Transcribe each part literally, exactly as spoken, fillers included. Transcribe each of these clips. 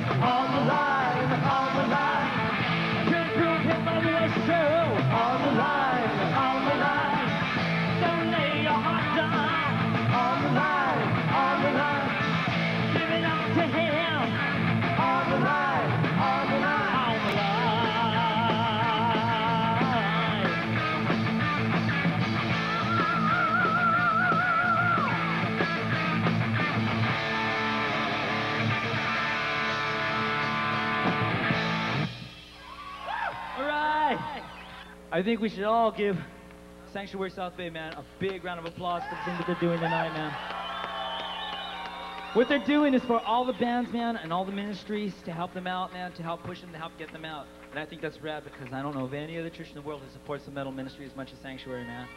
on the line, on the line. Can't prove him otherwise true. On the line, on the line. Don't lay your heart down. On the line, on the line. Give it up to him. On the line, on the line, on the line. All right. I think we should all give Sanctuary South Bay, man, a big round of applause for the thing that they're doing tonight, man. What they're doing is for all the bands, man, and all the ministries to help them out, man, to help push them, to help get them out. And I think that's rad because I don't know of any other church in the world who supports the metal ministry as much as Sanctuary, man.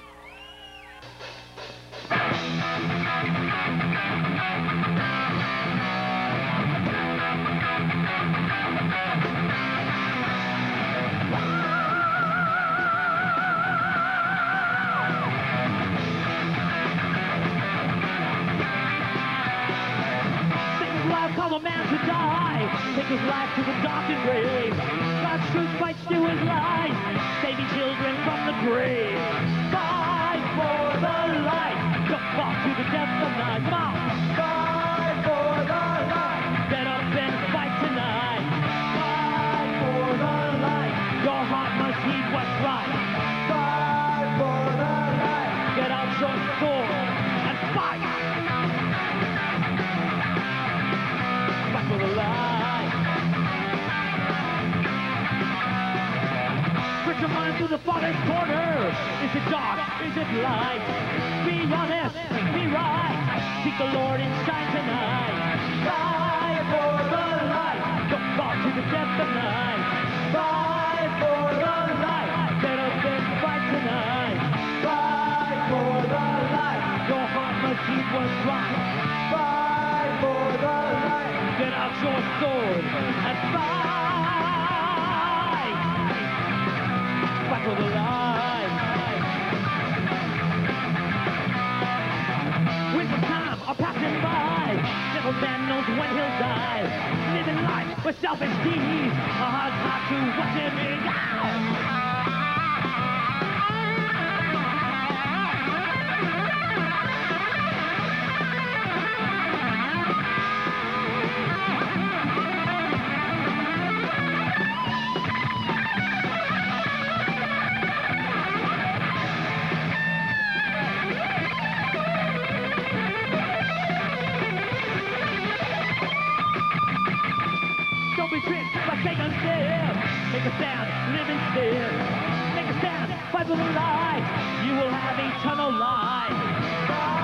Call a man to die, take his life to the darkened grave. God's truth fights through his lies, saving children from the grave. Fight for the light, don't fall to the depths of night. Come on! Fight for the light, get up and fight tonight. Fight for the light, your heart must heed what's right. Fight for the light, get out your sword and fight. For the light. Put your mind through the farthest corner. Is it dark? Is it light? Be honest, be right. Seek the Lord and shine tonight. Fight for the light. Don't fall to the depth of night. Fight for the light. Get up and fight tonight. Fight for the light. Your heart must keep what's right. Fight for the light. Get out your sword and fight! Fight for the light! Winds of time are passing by. Never man knows when he'll die. Living life with selfish deeds. A hard time to watch him die. Make a stand, live instead. Make a stand, fight for the light. You will have eternal life.